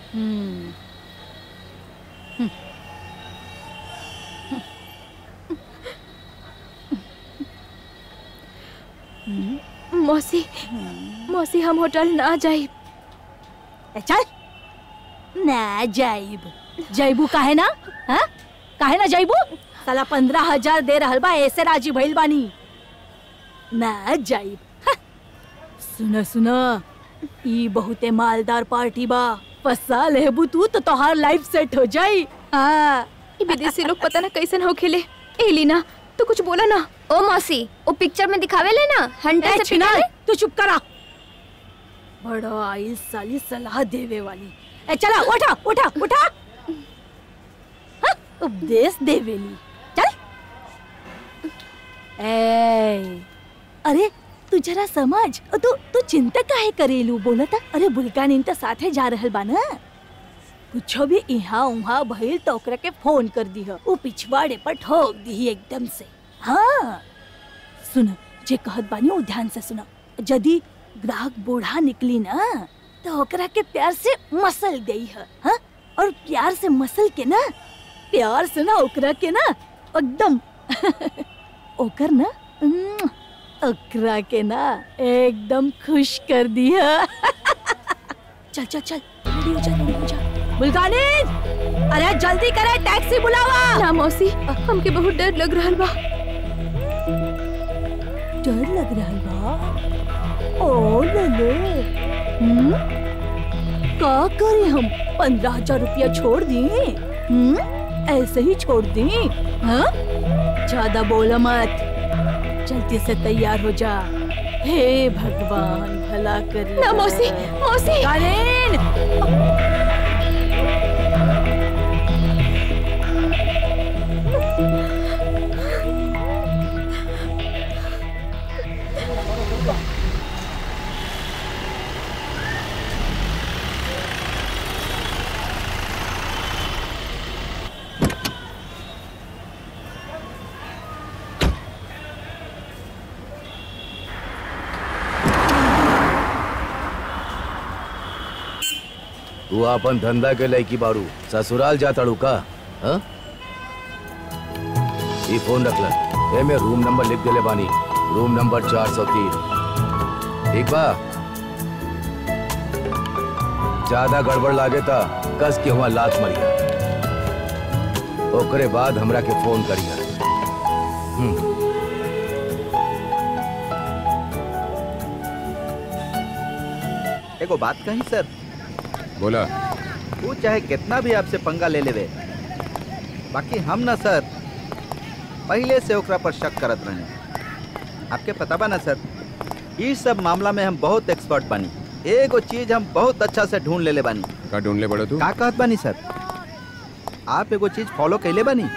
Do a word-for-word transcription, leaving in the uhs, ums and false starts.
हम्म मौसी मौसी हम होटल ना जाइब। चल ना जाइब। जाइबू काहे ना? हाँ काहे ना जाइबू? साला पंद्रह हजार दे रहल बा ऐसे राजी भइल बानी ना जाइब। हाँ। सुना सुना ई बहुते मालदार पार्टी बा, फंसा लेबू तू तो तोहार लाइफ सेट हो जाई। हाँ विदेशी लोग पता ना कैसन हो खेले। ए लीना तू कुछ बोला ना। ओ मौसी वो पिक्चर में दिखावे ले ना हंटर से पिटा। तू चुप करा। बड़ा आई साली सलाह देवे वाली। ए चला उठा उठा उठा। हाँ, उपदेश देवेली। चल। ए अरे तू जरा समझ। तू तू चिंता काहे करेलू? बोला था अरे बुलकानीन तो साथे जा रहल बा ना। कुछो भी इहाँ उहाँ भइल तो ओकरा के फोन कर दी है। वो पिछवाड़े पर ठोक दी एकदम से। हाँ सुन जे कहत बानी वो ध्यान से सुना। यदि ग्राहक बूढ़ा निकली ना तो ओकरा के प्यार से मसल गई है। हाँ और प्यार से मसल के ना प्यार से ना ओकरा के ना एकदम ओकर ना ओकरा के ना एकदम खुश कर दी है। चल चल चल रेडी हो जा रेडी हो जा। बुलगानीन अरे जल्दी करे टैक्सी बुलावा। ना मौसी हमके बहुत डर लग रहा बा। डर लग रहा बा? ओ ले हम्म का करे हम? पंद्रह हजार रुपया छोड़ दी? हम्म ऐसे ही छोड़ दी? हाँ ज्यादा बोला मत। जल्दी से तैयार हो जा। हे भगवान भला कर। ना मौसी मौसी तू अपन धंधा के लईकी बारू ससुराल जा तड़ू का? हाँ? ये फोन रख ले। में रूम नंबर लिख देले बानी। रूम नंबर चार सौ तीन। ठीक बा? ज्यादा गड़बड़ लागे ता कस के हुआ लात मरिया। ओकरे बाद हमरा के फोन करिया। हम्म एगो बात कही सर। बोला। वो चाहे कितना भी आपसे पंगा ले लेवे, बाकी हम ना सर पहले से ओकरा पर शक करत रहे। आपके पता बा ना सर, इस सब मामला में हम बहुत एक्सपर्ट बानी। एगो चीज हम बहुत अच्छा से ढूंढ ले ले बानी। का ढूंढ ले बड़ो तू? का कहत बानी सर? आप एगो चीज फॉलो कैले बानी।